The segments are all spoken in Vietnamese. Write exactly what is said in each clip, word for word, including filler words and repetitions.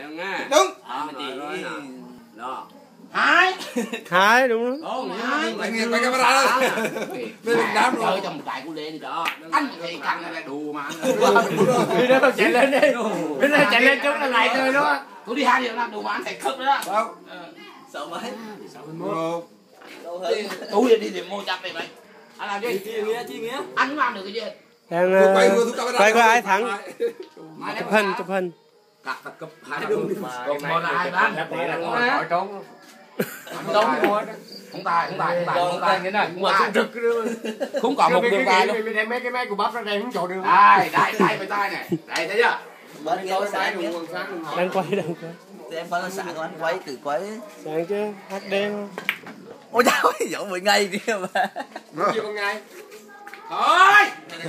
Đúng. Đó. Hai. Hai đúng không? Đúng, hai. Anh nghe quay camera đây. Bên mình đám chơi cho một cái của lên đó. Anh thì căng là đù mà. Đi đâu chạy lên đi. Bây giờ chạy lên chút là lại thôi đúng không? Tôi đi hai giờ làm đồ bán thầy khớp đó. Đâu? Sợ mấy? Một. Tôi đi tìm mua chặt này mày. Anh làm gì? Chi nghĩa, chi nghĩa. Anh làm được cái gì? Đang quay qua ai thắng. Chụp hình, chụp hình. Cặp cặp cặp hai đường. Còn một là hai bán. Hỏi trốn. Không mua. Không tài, không tài, không tài, không tài. Cái này mà không rực. Không còn một đường tài luôn. Đem mấy cái máy của bắp ra đây không chỗ được. Đây, đây, đây với tay này. Đây thấy chưa? Đang quay, đang quay. Em có sẵn của anh quay từ quay. Sáng chứ, hát đê không? Ôi trời ơi, giọng mười ngày kia mà. Chưa con ngày. Thôi.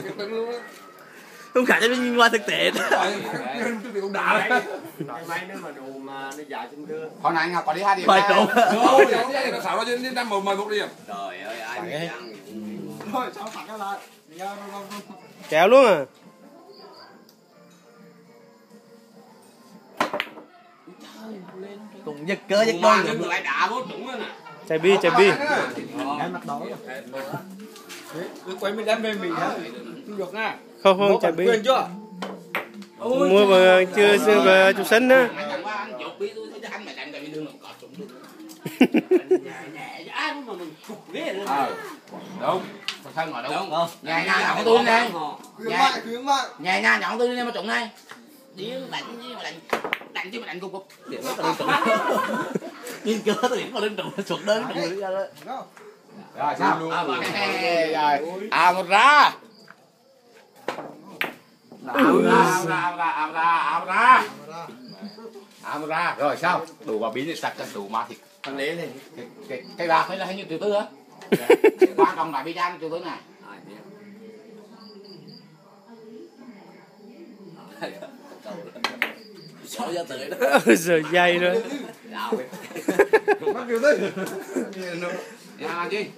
Không khả cho mình qua thực tế đó. Cũng đã đấy. Máy nữa mà đồ mà nó dài trên đưa. Hồi nãy anh có đi hai điểm. Phải đúng. Đâu, vậy nó xảo ra trên năm mười một điểm. Trời ơi, ai biết ăn. Thôi, sao phạt nó lại. Kéo luôn à? Cũng giật cơ giật Mà đôi. nhưng lại đá vô đúng rồi nè. Chạy bi, chạy bi. Em mặt đó. Cứ quay mình đem về mình không được nha. Không không chạy bi. Quên chưa? Mua vừa chưa chưa về chủ sân á. Anh chẳng qua anh chụp bi tôi thấy anh mà đánh tại vì đường còn trúng được. Nhẹ chứ ai mà mình cục ghê luôn. Ờ. Đúng. Thật thân rồi đúng. Nhẹ nha nhỏng tôi đây. Khuyến mại, khuyến mại. Nhẹ nha nhỏng tôi đi mà trúng này. Điên đánh chứ mà đánh đánh chứ mà đánh cục cục. Điểm nó tao trúng. Nhìn cơ tao điểm vào lên trúng xuống đơn trúng ra đấy. Rồi sao? À rồi. À một ra. Áo ra, áo ra, áo ra, áo ra, áo ra. Áo ra. Rồi sao? Đủ vào bí để sạch cho đủ mà thịt. Thằng đấy này. Cái cái bạc hay là hay như từ từ á. Quan trọng là bi chan từ từ này. Sao ra tới đó. Giờ dây rồi. Bắt kiểu đấy. Nhà làm gì?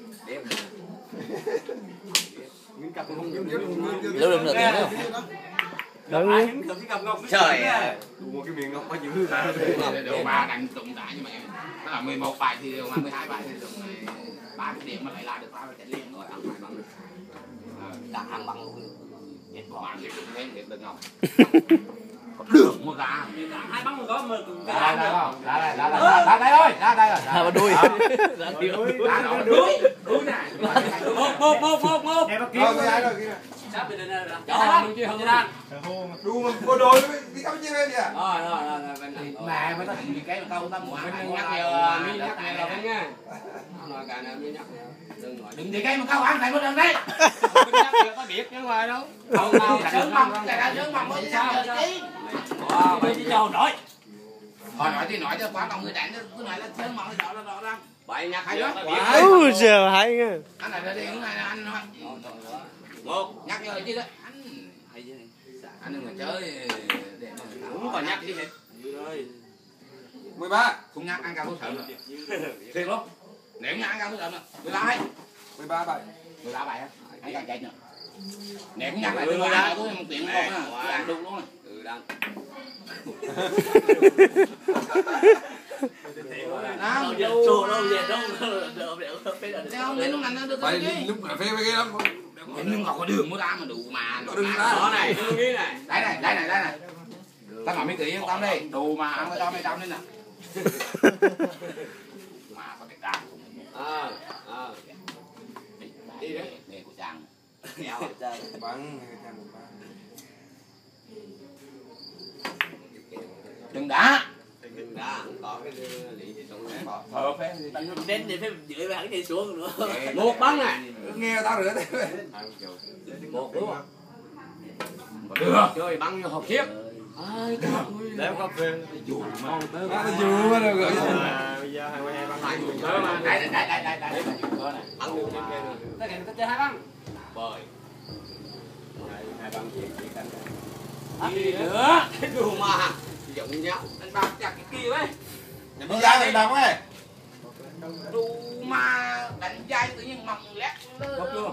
Lưu được nửa tiếng nữa. Đúng. Trời ơi. Một cái miệng ngọc có dữ hả? Đều ba đánh trúng đá như mẹ. Nó là mười một bài thì đều là mười hai bài thì được ba cái điểm mà lại la được ba cái liền rồi ăn bài bằng. Cả hàng bằng luôn. Hết bỏ thì cũng thêm hết được ngọc. Được một ra. Hai băng có mà Ra đây không? Ra đây, ra đây, ra đây thôi, ra đây rồi. hai ba đuôi. Ra đó đuôi. Đuôi này. Một một một một một. Rồi, cái này rồi, cái này. Sắp bên đây rồi. Cho mình chưa không ra. Đu mà bộ đồ đi cắm chia bên kìa. Rồi rồi rồi bên này. Mẹ mới có cái câu tâm của anh nhắc nhở mi nhắc nhở bên nha. Nói cả này mi nhắc nhở. Đừng nói đừng thì cái mà câu ăn phải một lần đấy. Nhắc nhở có biết chứ ngoài đâu. Không nào sớm mong cái đã sớm mong mới nhắc nhở chứ. Wow, bây giờ nói. Họ nói thì nói cho quá lòng người đánh cứ nói là sớm mong đó là đó ra. Vậy nhắc hay đó. Ôi giờ hay nha. Anh này đi cái này anh nói. Một nhắc nhở chứ đó. Anh hay chứ. Anh đừng có chơi để mà không còn nhắc gì hết. mười ba. Không nhắc ăn cao thuốc sớm nữa. Thiệt luôn. Nếu nhắc ăn cao thuốc sớm nữa. mười ba. mười ba bài. mười ba bài á. Anh càng chạy nữa. Nếu không nhắc lại tôi ăn tôi một tiếng luôn á. Tôi ăn đúng luôn rồi. Ừ đang. Nào, Chô đâu về đâu. Theo lên lúc này nó được Bài cái gì? lúc cà phê với cái lắm. Nhưng mà có đường mua ra mà đủ mà. Có đường ra. Đó này, cái này. Đấy này, đây này, đây này. Tao nói mấy kỹ không tao đây, đủ mà ăn cho mấy trăm lên nè. Mà có cái đàn. À, à. Đi đấy, nghề của chàng. Bắn Đừng đá. Đừng đá, có cái lý thì xong đấy. Thở phép. Đến thì phải dưới về hắn đi xuống nữa. Một bắn này. nghe tao rửa thế. Một đúng không? Được. Chơi bắn như hộp chiếc. Ai cặp người. Đéo cà phê. Dù mà. Nó dù mà được rồi. Bây giờ hai mươi hai băng hai. Đây đây đây đây đây. Ăn được trên kia nữa. Tất cả nó chơi hai băng. Bơi. Hai băng chỉ chỉ cạnh. Đi nữa. Cái đồ mà giống nhau. Anh bạc chặt cái kia ấy. Bây giờ mình đọc ấy. Đủ mà đánh dây tự nhiên mỏng lét lên. Không chưa?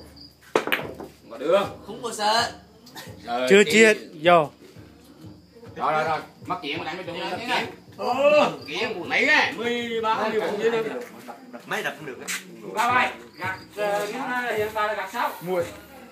Có được. Không có sợ. Chưa chia, vô. Rồi rồi rồi, mất chuyện mà đánh với chúng nó kiện. Ừ. Kiện mấy cái. mười ba mười bốn gì nữa. Mấy đập cũng được. Ba bay. Gạt những hiện tại là gạt sáu. Mùi.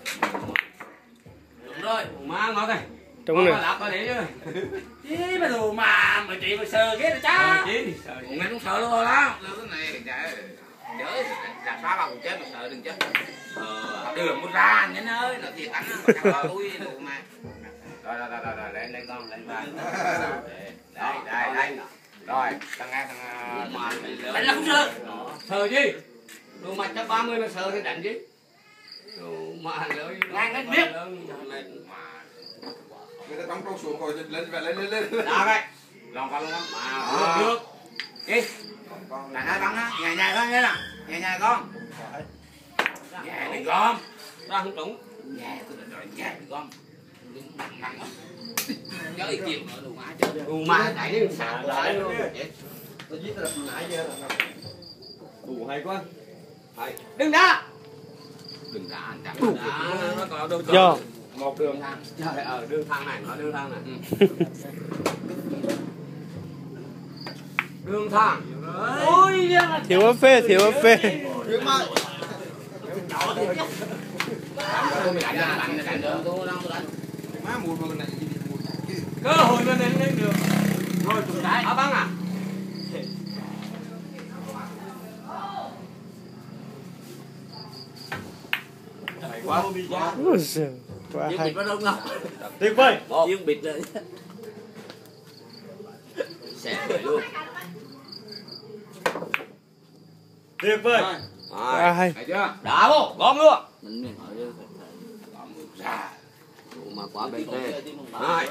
Đúng rồi, má ngon này. Đúng rồi. Lặp rồi đấy chứ. Chí mà đồ mà mà chị mà sờ ghét rồi cha. Chí. Mày cũng sợ luôn đó. Cái này trời. Nhớ đặt phá bao chết mà sợ đừng chết. Ờ, đưa một ra nhớ ơi, nó thiệt anh nó chẳng tôi đủ mà. Rồi rồi rồi rồi lên lên con lên ba. Đây đây đây. Rồi, thằng nghe thằng mà đánh là không sợ. Sợ gì? Đồ mà chắc ba mươi mà sợ thì đánh gì? Đồ mà lớn ngang hết biết. Người ta đóng câu xuống rồi lên lên lên lên. Đó đây. Lòng con luôn mà được. Đi. Đánh hai bắn á, nhẹ nhàng thôi nhé nè. Nhẹ nhàng con. Nhẹ đừng gom. Ra không trúng. Nhẹ tôi định rồi nhẹ đừng gom. Đừng nặng nặng lắm. Nhớ ý kiến nữa đủ má chứ. Đủ má chạy đi sạc lại luôn. Tôi giết tôi đập nãy giờ. Đủ hay quá. Hay. Đừng ra. Đừng ra anh chẳng ra. Nó còn đâu Giờ. Một đường thang. Trời ơi, đường thang này, nó đường thang này. Đường thang. Ôi da. Thiếu ấp phê, thiếu ấp phê. Trước mà. Má mùi mà này gì mùi. Cơ hội nó lên lên được. Rồi chúng ta ở băng à? Hay quá. Ôi giời, quá Dương hay. bịt vào đúng không? Tuyệt vời. Dương bịt rồi. Xẻ rồi luôn. Tuyệt vời. Quá hay. Thấy chưa? Đá vô, gom luôn. Mình miền hỏi chứ. Gom ra. Mà quá bê tê. Hai.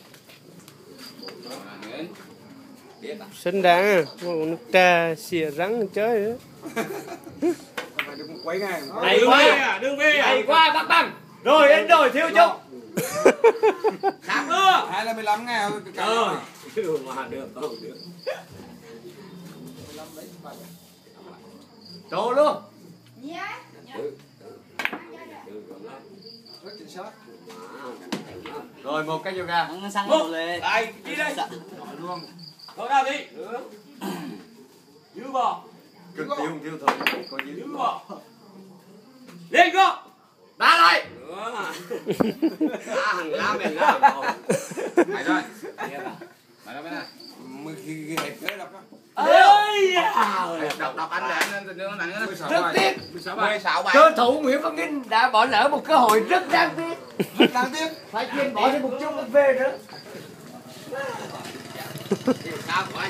Xứng đáng à. Nước trà xìa rắn chơi nữa. Mày đừng quấy ngay. Hay quá. Đừng về. Hay quá bắt băng. Rồi anh đổi thiếu chút. Sạc nữa. Hai là mười lăm ngàn. Ờ. Được mà được, không được. Trố luôn. Rất chính xác. Rồi một cái yoga. Nó sang Một. rồi lên. Đây, đi đây. Hỏi luôn. Thôi ra đi. Giữ bò. Cực tiêu không tiêu thôi. Có gì Giữ bò. Lên go. Đá lại. Đá hàng lá mình lá. Mày rồi. Mày đâu bên này. Mười khi hẹp cái đập đó. Ơi đọc đọc anh để anh nó đánh nó Rất tiếc. mười sáu bài. Cơ thủ Nguyễn Văn Ninh đã bỏ lỡ một cơ hội rất đáng tiếc. Rất đáng tiếc. Phải chuyên bỏ thêm một chút cà phê nữa. Sao của anh?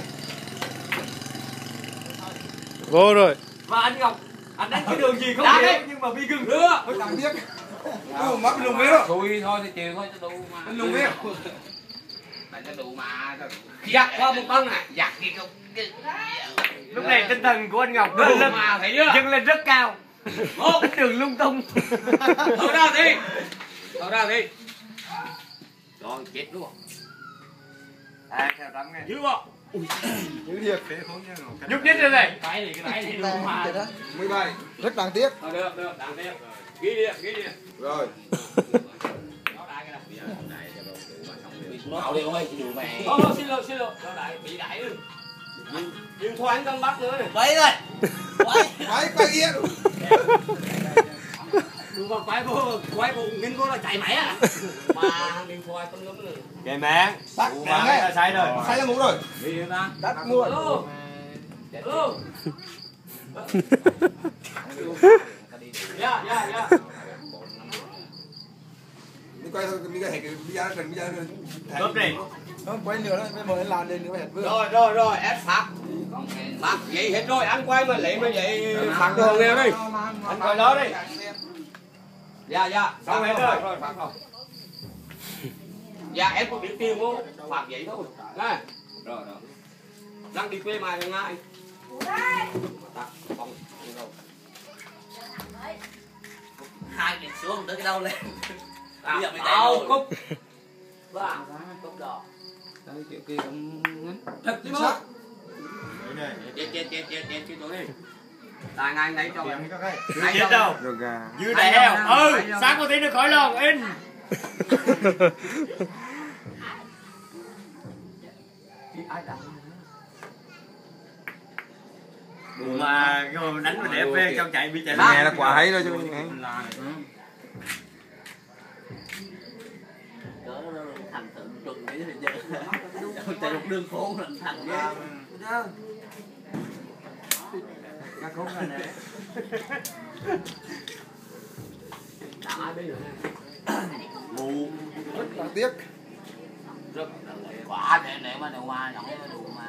Vô rồi. Và anh Ngọc, anh đánh cái đường gì không hiểu nhưng mà bị gừng. Đưa. Rất đáng tiếc. Ô, mắt lùng biết rồi. Thôi thôi thì chiều thôi cho đủ mà. Anh lùng biết. Đánh cho đủ mà. Giặt qua một con này, giặt đi không. Lúc này tinh thần của anh Ngọc Đủ lên mà thấy chưa? dâng lên rất cao. Một Cái đường lung tung. thở ra đi. Thở ra đi. Rồi chết luôn. À, theo đấm nghe. Giữ vào. Giữ thiệt. Thế không nha. Nhúc nhích ra đây. Cái gì cái này thì đủ mà. mười bảy. Rất đáng tiếc. Thôi được được, đáng tiếc. Ghi đi, ghi đi. Rồi. Nó đai cái này. Bây giờ đai cho đủ mà xong đi. Nó đi ơi, chị đủ mẹ. Thôi thôi xin lỗi xin lỗi. Nó đai bị đai đi. Nhưng thôi anh con bắt nữa này. Quay rồi. Quay. Quay quay kia. Đừng vào quay vô, quay vô nghiên cô là chạy máy à. Mà đừng thôi con ngấm nữa. Kệ mẹ. Tắt Ủa, đáng mà đấy. là sai rồi. Sai là ngủ rồi. Đi ta. Tắt mua. Alo. Alo. Dạ dạ dạ. Đi quay thôi, đi quay hẹn bây giờ đừng bây giờ. Cướp đi. Không quay nữa đó, bây giờ anh làm đi nữa hẹn vừa. Rồi rồi rồi, ép phạt. Phạt vậy hết rồi, anh quay mà lấy mà vậy phạt đồ nghèo đi. Anh coi đó đi. Dạ dạ, xong hết rồi. Rồi phạt rồi. Dạ em có biết tiền không? Phạt vậy thôi. Đây. Rồi rồi. Đang đi quê mà ngay. Tắt không. Hai cái xuống tới cái đâu lên. À, Bây giờ mới đâu tay cúc. Và cúc đỏ. Đây kiểu kia cũng thật chứ không? Chết chết chết chết chết chứ tôi đi. Tại ngay lấy cho em. Chưa chết đâu. Dư đại heo. Ừ, sáng có tí nữa khỏi lòng in. Mà cái mà đánh mà đẹp về trong chạy bị chạy nghe là quả hay rồi chứ nghe. Thành tự trùng cái gì chứ. Chạy một đường phố là thành ghê. Các khúc này nè. Đã ai biết được. Ngu. Rất đáng tiếc. Rất quả để nếu mà nếu mà nó đủ mà.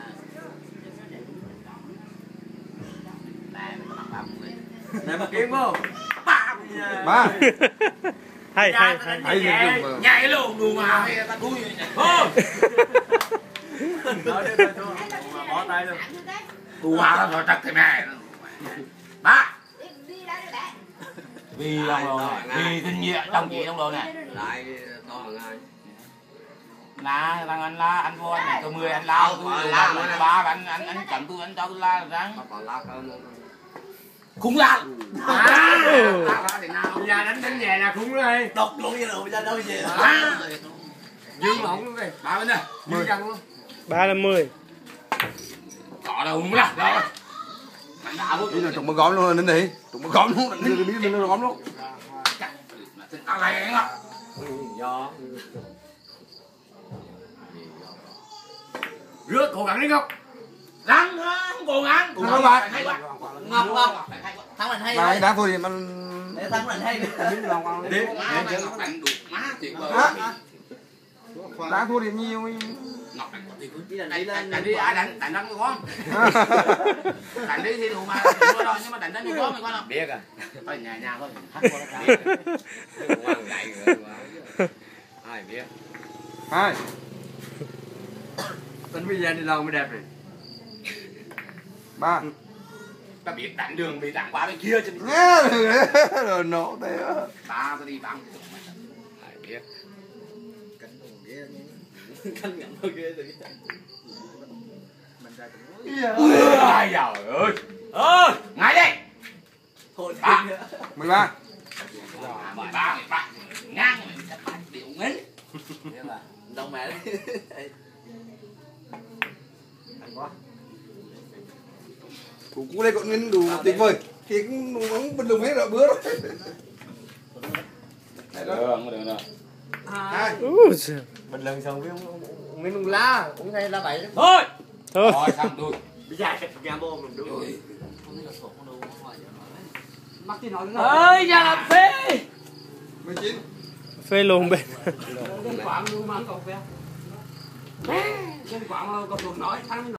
Này mình mặc ba mươi. Này mà kiếm không? Ba. Ba. Hay hay hay. Hay nhảy, dùng Nhảy luôn đủ mà ta đuôi nhảy. Thôi. Nói đi thôi, bỏ tay luôn. Đủ mà rồi trật thì mẹ. Ba. Vì đồng rồi, vì tình nghĩa đồng chí đồng đội này. Lại to hơn ai? Là thằng anh la anh vô anh này tôi mười anh lao tôi la tôi ba anh anh anh chậm tôi anh cho tôi la ráng. Còn la hơn. Khủng la. À. La thì nào? Bây giờ đánh đánh về là khủng rồi. Độc luôn vậy đâu, bây giờ đâu về. Dương mỏng luôn đi. Ba bên đây. Dương chân luôn. Ba là mười. Có đâu không là. Đâu. Mày đã vô. Đi là trụng mà gom luôn nên đi. Trụng mà gom luôn, đi đi đi gom luôn. Tao lại anh ạ. Do. Rước cố gắng đi không? Ráng không cố gắng. Không bạn. Ngọc không? Thắng mình hay Mà đấy. đá thôi thì mình Để thắng mình hay. biết lòng lòng Đi. Ngọc Anh đủ má tuyệt vời. đá thua thì nhiều. Ngọc Anh có tuyệt vời. Đi là đi lên. Đánh đi ai đánh đánh đánh con. Đánh đi thì đủ mà thua rồi nhưng mà đánh đánh có mày con không? Biết à. Thôi nhà nhà thôi. Hát qua nó Biết. Ngoan dạy rồi mà. Ai biết. Hai. Tính bây giờ đi lâu mới đẹp rồi. Ba. ta biết đánh đường bị đánh qua bên kia chứ. Nghe rồi nổ thế. Ta ta đi băng. Ai biết. Canh ngậm hơi ghê rồi. Ai giời ơi. Ơi, ngay đây. Thôi Ba. mười ba. mười ba, mười ba. Ngang mình sẽ phải điệu ngấy. Đông mẹ đấy. Cú cú đây còn nguyên đủ tuyệt vời. Thì cũng bóng bình lùng hết rồi bữa rồi. Được, được rồi. Hai. Mình lần xong với Nguyễn Lung lá, cũng ngay lá bảy. Thôi. Thôi. Rồi xong rồi. Bây giờ nhà bom mình đúng rồi. Mắc thì nói Ơi, nhà làm phê. mười chín. Phê luôn bên. Quảng luôn mà không còn phê. Quảng đâu có nói thắng